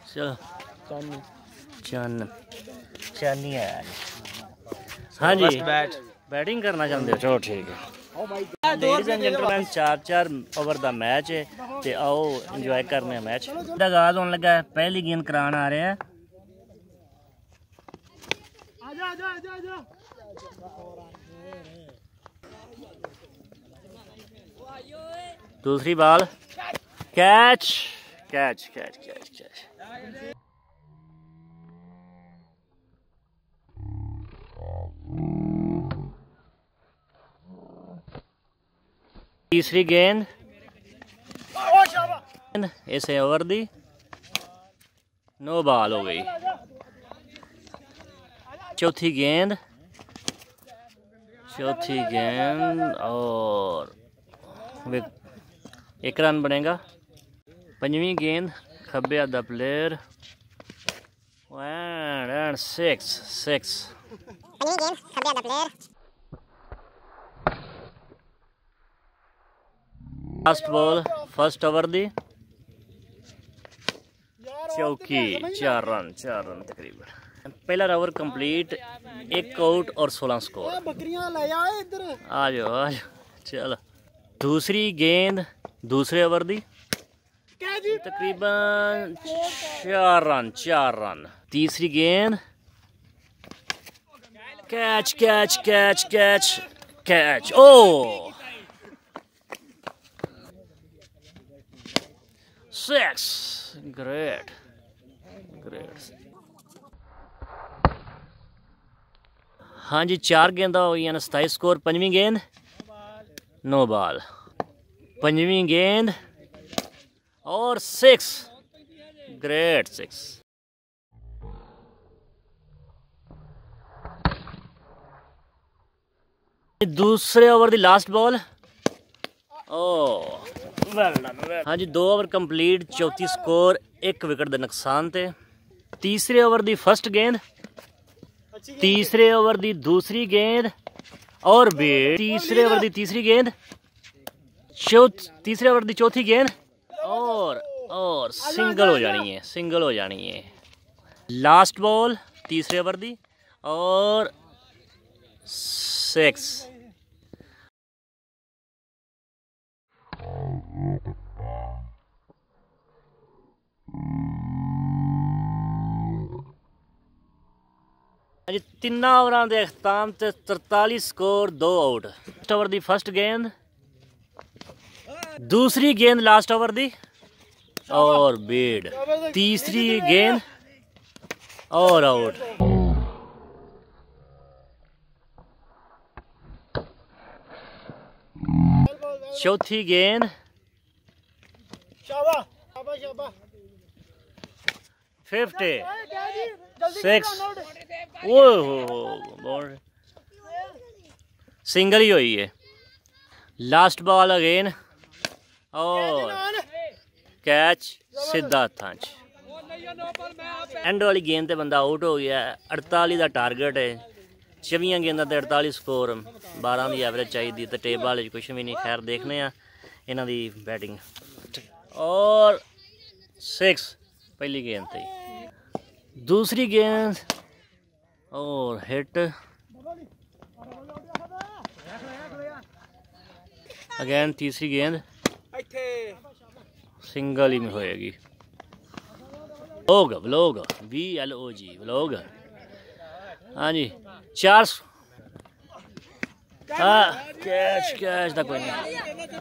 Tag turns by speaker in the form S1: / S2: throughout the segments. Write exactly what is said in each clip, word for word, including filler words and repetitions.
S1: चलो चन चानी है। हाँ जी बैट बैटिंग करना चाहते हो? चलो ठीक है। लेडीज एंड जेंटलमैन चार चार ओवर का मैच है ते आओ इंजॉय करने हैं मैच। आगाज होने लगा है, पहली गेंद करान आ रहे हैं। आजा, आजा, आजा, आजा। दूसरी ball catch catch catch catch catch. तीसरी गेंद इसे ओवर दी, नो बॉल हो गई। चौथी गेंद चौथी गेंद और एक रन बनेगा। पंजवीं गेंद खब्बे आधा प्लेयर एंड सिक्स सिक्स। पंजवीं गेंद खब्बे आधा player. Last ball first over दी, चौकी, चार रन चार रन तकरीबन। पहला ओवर कंप्लीट, एक आउट और सोलह स्कोर। आ जाओ आ जाओ चलो। दूसरी गेंद दूसरे ओवर दी, तकरीबन चार रन चार रन। तीसरी गेंद catch catch catch catch catch. ओ सिक्स, ग्रेट ग्रेट। हाँ जी चार गेंदा हो गई सताईस स्कोर। पंजवीं गेंद नो बॉल। पंजवीं गेंद और सिक्स, ग्रेट सिक्स। दूसरे ओवर दी लास्ट बॉल। ओ हाँ जी दो ओवर कंप्लीट, चौथी स्कोर, एक विकेट दे नुकसान थे। तीसरे ओवर दी फर्स्ट गेंद, तीसरे ओवर दी दूसरी गेंद और भी तीसरे ओवर दी तीसरी गेंद, चौथ तीसरे ओवर दी चौथी गेंद और और सिंगल हो जानी है, सिंगल हो जानी है। लास्ट बॉल तीसरे ओवर दी और सिक्स। तीन ओवरां दे अख्ताम ते तरताली स्कोर, दो आउट। फर्स्ट ओवर दी फर्स्ट गेंद, दूसरी गेंद लास्ट ओवर दी और बीड, तीसरी गेंद और आउट। चौथी गेंद फिफ्टी सिक्स। ओह सिंगल ही हुई है। लास्ट बॉल अगेन और कैच सीधा हत्थां च। एंड वाली गेंद ते बंदा आउट हो गया। अड़ताली का टारगेट है, चौबीस गेंदा ते अड़ताली स्कोर, बारह की एवरेज चाहिए तो टेबल कुछ भी नहीं। खैर देखने इन्हां दी बैटिंग और सिक्स पहली गेंद थी। दूसरी गेंद और हिट अगेन। तीसरी गेंद सिंगल ही में होएगी। Vlog vlog V L O G vlog. हाँ जी चार हाँ कैच कैच तक कोई नहीं।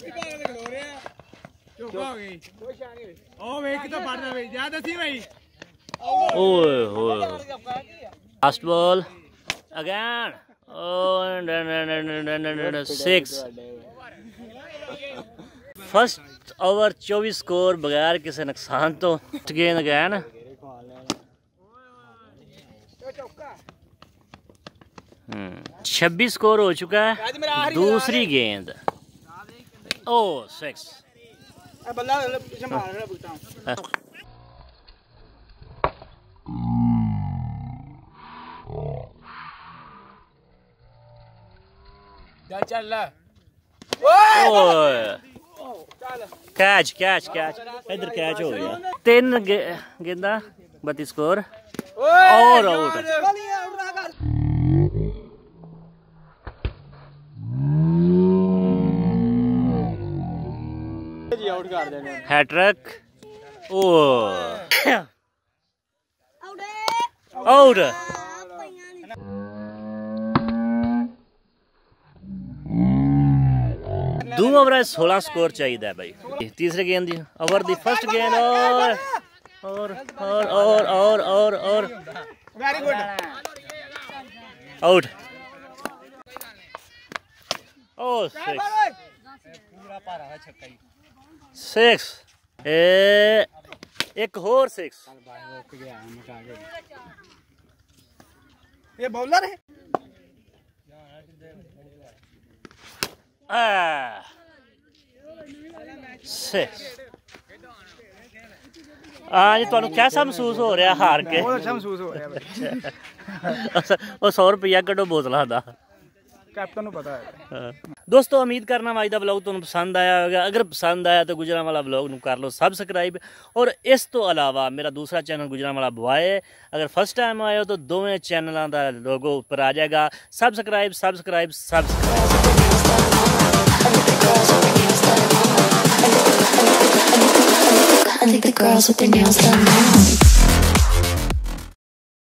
S1: Last ball again six. First over चौबीस स्कोर बगैर किसी नुकसान तो। गेंद अगेन छब्बीस स्कोर हो चुका है। दूसरी गेंद ओ सिक्स। कैच कैच कैच इधर कैच हो गया। तीन गेंदा बत्तीस स्कोर और आउट। हैट्रिक ओ आउट। दो ओवर सोलह स्कोर चाहिए भाई। तीसरे गेंद दी ओवर दी फर्स्ट गेंद और और और और और और और वेरी गुड आउट। ओ सिक्स सिक्स ए एक और सिक्स। ये बॉलर है। हाँ जी, तुहानू कैसा महसूस हो रहा हार के? बहुत अच्छा महसूस हो रहा है। सौ रुपया कड्डो बोतलों का कैप्टन को पता है। दोस्तों उम्मीद करना अज का ब्लॉग तुहानू पसंद आया होगा। अगर पसंद आया तो गुजरांवाला ब्लॉग नू कर लो सबसक्राइब। और इस तो अलावा मेरा दूसरा चैनल गुजरांवाला बॉय, अगर फर्स्ट टाइम आए हो तो दोवें चैनलों का लोगो ऊपर आ जाएगा। Subscribe subscribe subscribe. I think the girls with their nails done now.